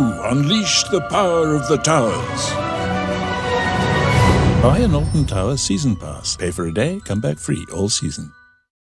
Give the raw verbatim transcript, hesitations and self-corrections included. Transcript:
unleash the power of the towers. Buy an Alton Tower Season Pass. Pay for a day, come back free all season.